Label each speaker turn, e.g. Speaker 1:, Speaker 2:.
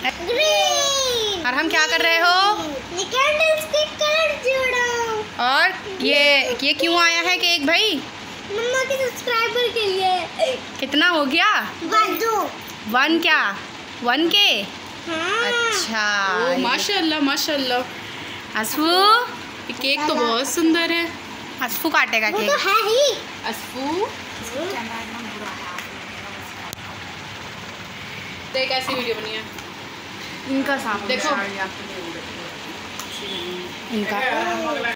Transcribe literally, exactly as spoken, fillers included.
Speaker 1: Green.
Speaker 2: और हम क्या कर रहे हो?
Speaker 1: कैंडल्स के कलर जोड़ो।
Speaker 2: और ये ये क्यों आया है केक भाई?
Speaker 1: मम्मा के सब्सक्राइबर के लिए।
Speaker 2: कितना हो गया?
Speaker 1: वन दो
Speaker 2: वन क्या? वन के?
Speaker 1: हाँ।
Speaker 2: अच्छा
Speaker 3: ओ, माशाल्लाह माशाल्लाह।
Speaker 2: असफू,
Speaker 3: ये केक तो बहुत सुंदर है।
Speaker 2: असफू काटेगा
Speaker 1: वो
Speaker 2: केक।
Speaker 1: तो है ही।
Speaker 3: असफू देख कैसी वीडियो बनी है।
Speaker 2: इनका सामने
Speaker 3: देखो
Speaker 2: इनका